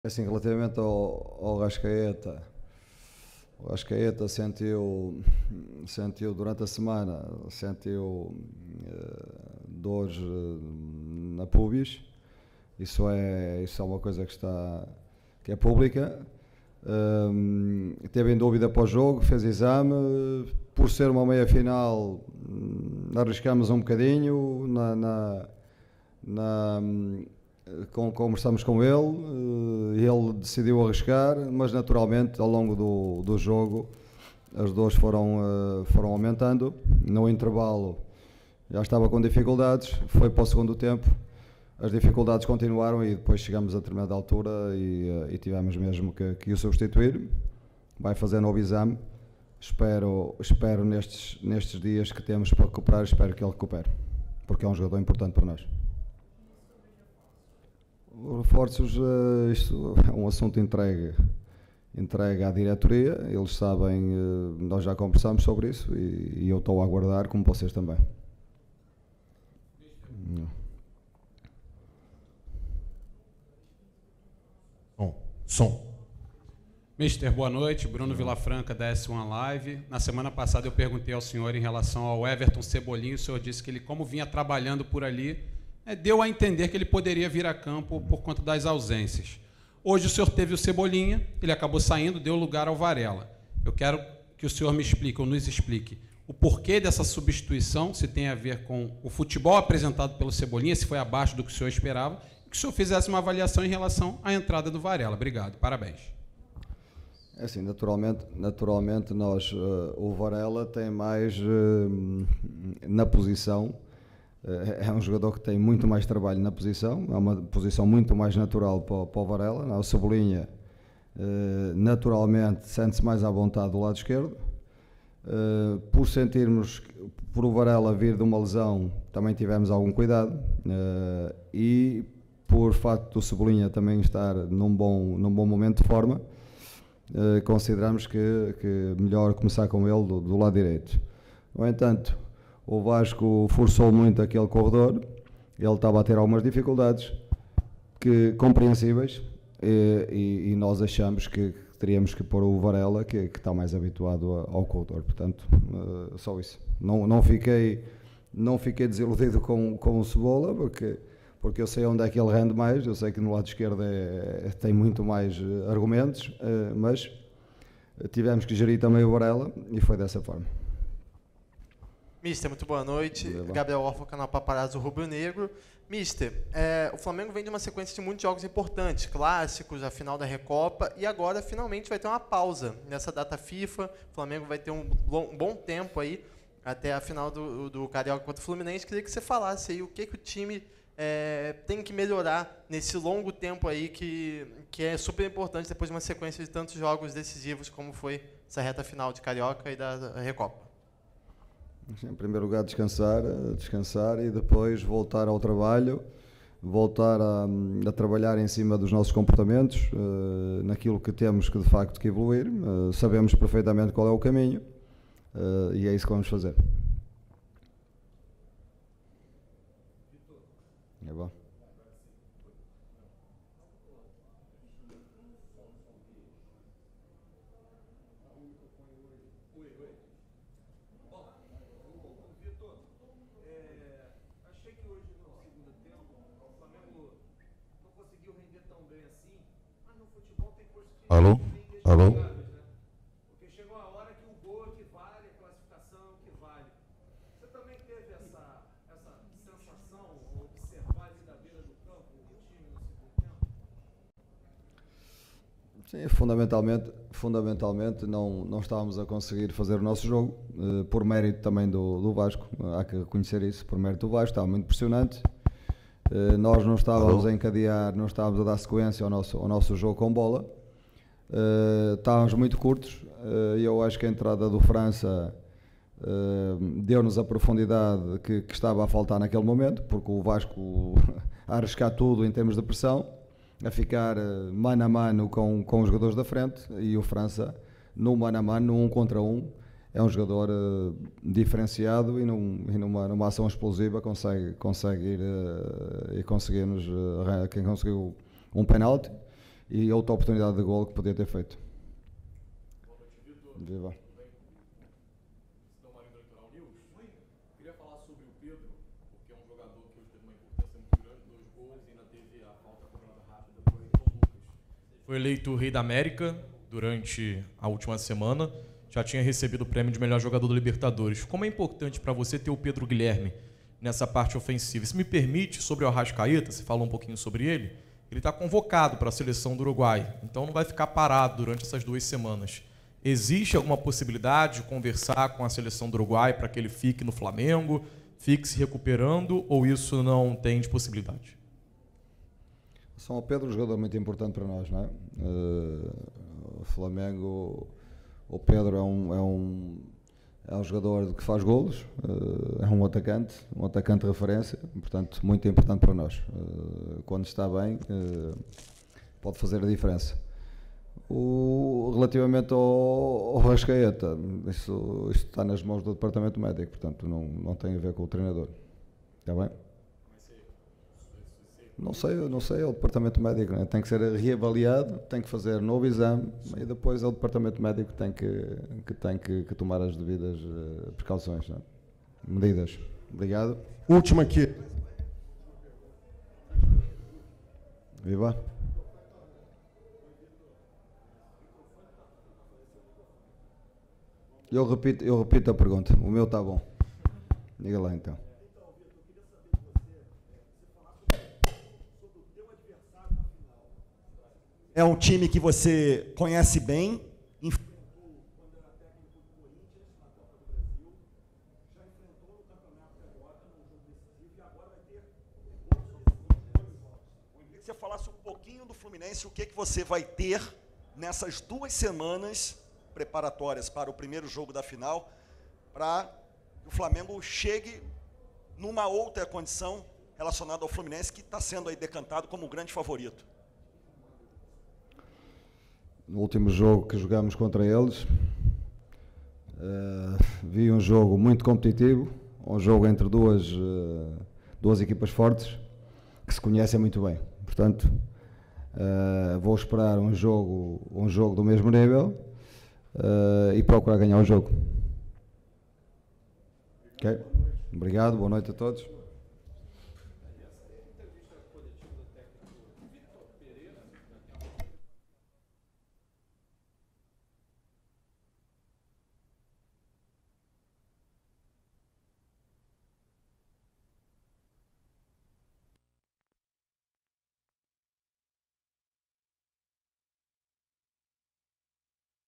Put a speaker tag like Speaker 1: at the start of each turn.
Speaker 1: Assim, relativamente ao Rascaeta, o Rascaeta sentiu durante a semana, sentiu dores na pubis. Isso é uma coisa que é pública. Teve em dúvida para o jogo, fez exame. Por ser uma meia-final, arriscamos um bocadinho conversamos com ele, ele decidiu arriscar, mas naturalmente ao longo do jogo as dores foram aumentando. No intervalo já estava com dificuldades, foi para o segundo tempo, as dificuldades continuaram e depois chegamos a determinada altura e tivemos mesmo que o substituir. Vai fazer novo exame. Espero nestes dias que temos para recuperar, espero que ele recupere, porque é um jogador importante para nós. Reforços, isto é um assunto entregue à diretoria, eles sabem, nós já conversamos sobre isso e eu estou a aguardar, como vocês também.
Speaker 2: Som.
Speaker 3: Mister, boa noite. Bruno Vilafranca, da S1 Live. Na semana passada eu perguntei ao senhor em relação ao Everton Cebolinha. O senhor disse que ele, como vinha trabalhando por ali, deu a entender que ele poderia vir a campo por conta das ausências. Hoje o senhor teve o Cebolinha, ele acabou saindo, deu lugar ao Varela. Eu quero que o senhor me explique, ou nos explique, o porquê dessa substituição, se tem a ver com o futebol apresentado pelo Cebolinha, se foi abaixo do que o senhor esperava, e que o senhor fizesse uma avaliação em relação à entrada do Varela. Obrigado, parabéns.
Speaker 1: É assim, naturalmente nós, o Varela tem mais na posição, é um jogador que tem muito mais trabalho na posição, é uma posição muito mais natural para o Varela. Não, o Cebolinha naturalmente sente-se mais à vontade do lado esquerdo. Por o Varela vir de uma lesão, também tivemos algum cuidado, e por facto do Cebolinha também estar num bom momento de forma, consideramos que melhor começar com ele do lado direito. No entanto, o Vasco forçou muito aquele corredor, ele estava a ter algumas dificuldades compreensíveis, e nós achamos que teríamos que pôr o Varela, que está mais habituado ao corredor. Portanto, só isso. Não fiquei desiludido com o Cebola, porque eu sei onde é que ele rende mais, eu sei que no lado esquerdo tem muito mais argumentos, mas tivemos que gerir também o Varela e foi dessa forma.
Speaker 4: Mister, muito boa noite. Gabriel Orfa, canal Paparazzo Rubro Negro. Mister, o Flamengo vem de uma sequência de muitos jogos importantes, clássicos, a final da Recopa, e agora finalmente vai ter uma pausa nessa data FIFA. O Flamengo vai ter um bom tempo aí até a final do Carioca contra o Fluminense. Queria que você falasse aí o que o time tem que melhorar nesse longo tempo aí que é super importante depois de uma sequência de tantos jogos decisivos como foi essa reta final de Carioca e da Recopa.
Speaker 1: Em primeiro lugar, descansar e depois voltar ao trabalho, voltar a trabalhar em cima dos nossos comportamentos, naquilo que temos que de facto que evoluir. Sabemos perfeitamente qual é o caminho, e é isso que vamos fazer. É bom.
Speaker 2: Alô? Alô?
Speaker 3: Porque chegou a hora que o gol equivale, a classificação equivale. Você também teve essa sensação, observar ali da beira do campo, o time no segundo tempo?
Speaker 1: Sim, fundamentalmente não estávamos a conseguir fazer o nosso jogo, por mérito também do Vasco, há que reconhecer isso, por mérito do Vasco, estava muito impressionante. Nós não estávamos a encadear, não estávamos a dar sequência ao nosso jogo com bola. Estávamos muito curtos, e eu acho que a entrada do França deu-nos a profundidade que estava a faltar naquele momento, porque o Vasco a arriscar tudo em termos de pressão, a ficar mano a mano com os jogadores da frente, e o França no mano a mano, no 1 contra 1, é um jogador diferenciado e numa ação explosiva consegue ir e conseguir-nos, quem conseguiu um penalti. e outra oportunidade de golo que podia ter feito. Viva.
Speaker 5: Queria falar sobre o Pedro, porque é um jogador que hoje teve uma importância muito grande, 2 gols e ainda teve a falta cobrada rápida por Ayrton Lucas. Foi eleito o Rei da América durante a última semana, já tinha recebido o prêmio de melhor jogador da Libertadores. Como é importante para você ter o Pedro Guilherme nessa parte ofensiva? Se me permite, sobre o Arrascaeta, você falou um pouquinho sobre ele, ele está convocado para a seleção do Uruguai, então não vai ficar parado durante essas 2 semanas. Existe alguma possibilidade de conversar com a seleção do Uruguai para que ele fique no Flamengo, fique se recuperando, ou isso não tem de possibilidade?
Speaker 1: São o Pedro, um jogador muito importante para nós, não é? O Flamengo, o Pedro é um jogador que faz golos, é um atacante de referência, portanto muito importante para nós. Quando está bem, pode fazer a diferença. Relativamente ao Arrascaeta, isso está nas mãos do departamento médico, portanto não tem a ver com o treinador. Está bem? Não sei, é o departamento médico, né? Tem que ser reavaliado, tem que fazer novo exame e depois é o departamento médico que tem que tomar as devidas precauções, né? Medidas. Obrigado.
Speaker 2: Última aqui.
Speaker 1: Viva. Eu repito a pergunta. O meu está bom. Diga lá então.
Speaker 6: É um time que você conhece bem, enfrentou quando era técnico do Corinthians na Copa do Brasil, já enfrentou no Campeonato Carioca num jogo decisivo e agora vai ter dois jogos. Eu queria que você falasse um pouquinho do Fluminense, o que você vai ter nessas 2 semanas preparatórias para o primeiro jogo da final, para que o Flamengo chegue numa outra condição relacionada ao Fluminense, que está sendo aí decantado como o grande favorito.
Speaker 1: No último jogo que jogamos contra eles, vi um jogo muito competitivo, um jogo entre duas equipas fortes, que se conhecem muito bem. Portanto, vou esperar um jogo do mesmo nível e procurar ganhar o jogo. Ok? Obrigado, boa noite a todos.